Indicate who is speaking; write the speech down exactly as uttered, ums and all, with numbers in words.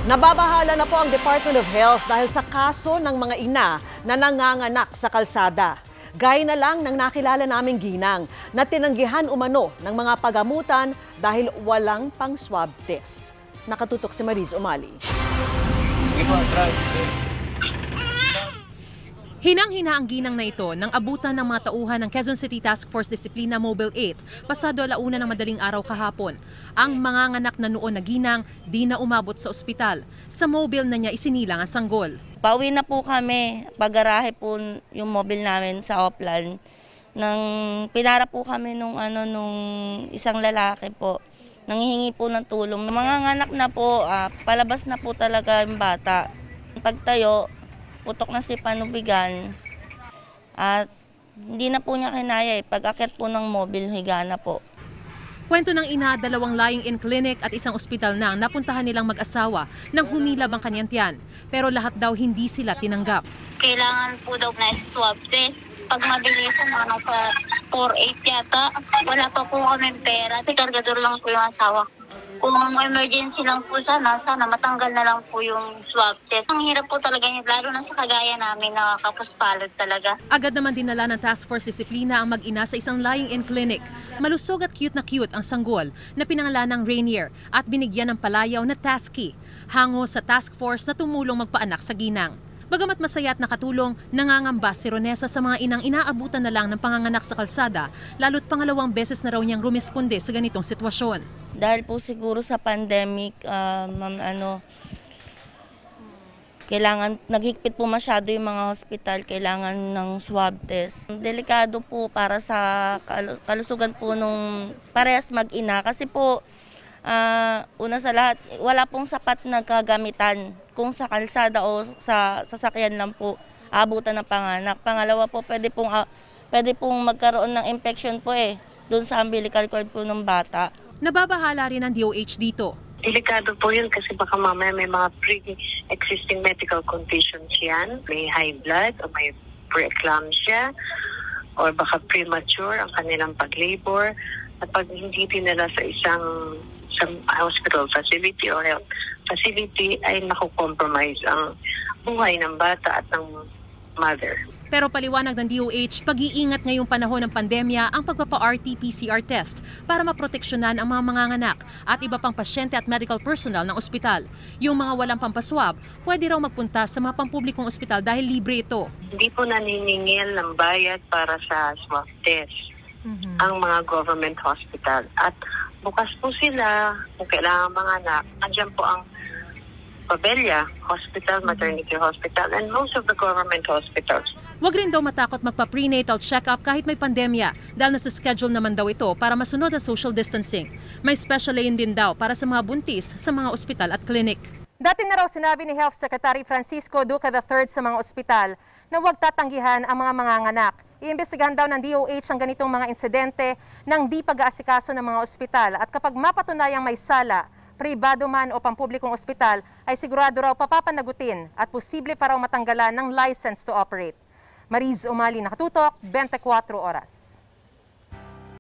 Speaker 1: Nababahala na po ang Department of Health dahil sa kaso ng mga ina na nanganganak sa kalsada. Gaya na lang ng nakilala naming ginang na tinanggihan umano ng mga pagamutan dahil walang pang swab test. Nakatutok si Mariz Umali.
Speaker 2: Hinang-hina ang ginang na ito nang abutan ng mga tauhan ng Quezon City Task Force Disiplina Mobile eight pasado alauna ng madaling araw kahapon. Ang manganganak na noon na ginang di na umabot sa ospital. Sa mobile na niya isinilang ang sanggol.
Speaker 3: Pauwi na po kami, pag-garahe po yung mobile namin sa Oplan. Nang pinara po kami nung, ano, nung isang lalaki po. Nanghihingi po ng tulong. Manganganak na po, ah, palabas na po talaga yung bata. Pagtayo, putok na si panubigan at hindi na po niya kinaya eh. Pag-akit po ng mobile, higa na po.
Speaker 2: Kwento ng ina, dalawang lying-in clinic at isang ospital na napuntahan nilang mag-asawa nang humilab ang kanyang tiyan. Pero lahat daw hindi sila tinanggap.
Speaker 4: Kailangan po daw na swab test. Pag mabilisan, mga nasa four eight yata, wala pa po kami pera. Kargador lang po yung asawa. Kung emergency lang po sana, sana matanggal na lang po yung swab test. Ang hirap po talaga yun, lalo na sa kagaya namin na kapuspalad talaga.
Speaker 2: Agad naman dinala ng Task Force Disiplina ang mag-ina sa isang lying-in clinic. Malusog at cute na cute ang sanggol na pinangalan ng Rainier at binigyan ng palayaw na Tasky. Hango sa Task Force na tumulong magpaanak sa ginang. Bagamat masaya at nakatulong, nangangamba si Ronesa sa mga inang inaabutan na lang ng panganganak sa kalsada, lalo't pangalawang beses na raw niyang rumisponde sa ganitong sitwasyon.
Speaker 3: Dahil po siguro sa pandemic, uh, ma'am, ano, kailangan, naghigpit po masyado yung mga hospital, kailangan ng swab test. Delikado po para sa kalusugan po nung parehas mag-ina kasi po, Uh, una sa lahat, wala pong sapat na kagamitan kung sa kalsada o sa sasakyan lang po abutan ng panganak. Pangalawa po, pwede pong, uh, pwede pong magkaroon ng infection po eh, doon sa umbilical cord po ng bata.
Speaker 2: Nababahala rin ang D O H dito.
Speaker 5: Delikado po yun kasi baka mamaya may mga pre-existing medical conditions yan. May high blood o may preeclampsia o baka premature ang kanilang pag-labor. At pag hindi dinala sa isang sa hospital facility o health facility ay nakukompromise ang buhay ng bata at ng mother.
Speaker 2: Pero paliwanag ng D O H, pag-iingat ngayong panahon ng pandemya ang pagpapa-R T P C R test para maproteksyonan ang mga manganganak at iba pang pasyente at medical personnel ng ospital. Yung mga walang pampaswab, pwede raw magpunta sa mga pampublikong ospital dahil libre ito.
Speaker 5: Hindi po naniningil ng bayad para sa swab test. Mm-hmm. Ang mga government hospital. At bukas po sila, kung kailangan mga anak, andyan po ang Pabella Hospital, Maternity Hospital, and most of the government hospitals.
Speaker 2: Huwag rin daw matakot magpa-prenatal check-up kahit may pandemya dahil nasa schedule naman daw ito para masunod ang social distancing. May special lane din daw para sa mga buntis sa mga ospital at clinic.
Speaker 6: Dati na raw sinabi ni Health Secretary Francisco Duque the third sa mga ospital na huwag tatanggihan ang mga manganganak. Iimbestigahan daw ng D O H ang ganitong mga insidente ng di pag-aasikaso ng mga ospital at kapag mapatunayang may sala, pribado man o pampublikong ospital, ay sigurado raw papapanagutin at posible pa raw matanggalan ng license to operate. Mariz Umali, nakatutok, twenty-four oras.